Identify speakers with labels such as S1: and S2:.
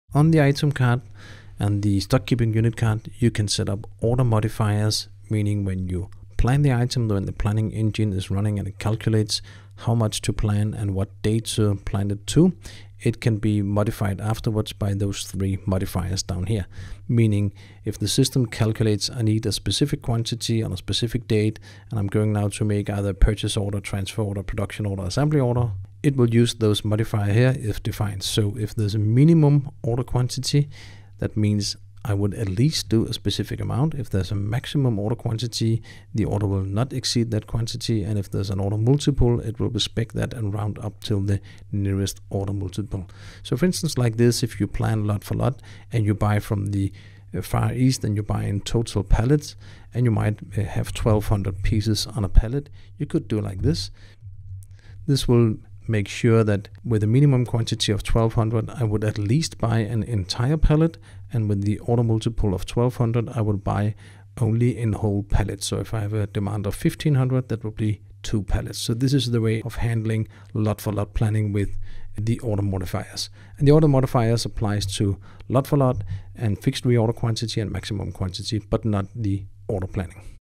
S1: On the item card and the stock keeping unit card, you can set up order modifiers, meaning when you plan the item, when the planning engine is running and it calculates how much to plan and what date to plan it to, it can be modified afterwards by those 3 modifiers down here. Meaning if the system calculates I need a specific quantity on a specific date, and I'm going now to make either purchase order, transfer order, production order, assembly order, it will use those modifier here if defined. So if there's a minimum order quantity, that means I would at least do a specific amount. If there's a maximum order quantity, the order will not exceed that quantity. And if there's an order multiple, it will respect that and round up till the nearest order multiple. So for instance, like this, if you plan lot for lot and you buy from the Far East and you buy in total pallets, and you might have 1200 pieces on a pallet, you could do like this. This will make sure that with a minimum quantity of 1200, I would at least buy an entire pallet, and with the order multiple of 1200, I would buy only in whole pallets. So if I have a demand of 1500, that would be 2 pallets. So this is the way of handling lot for lot planning with the order modifiers. And the order modifiers applies to lot for lot and fixed reorder quantity and maximum quantity, but not the order planning.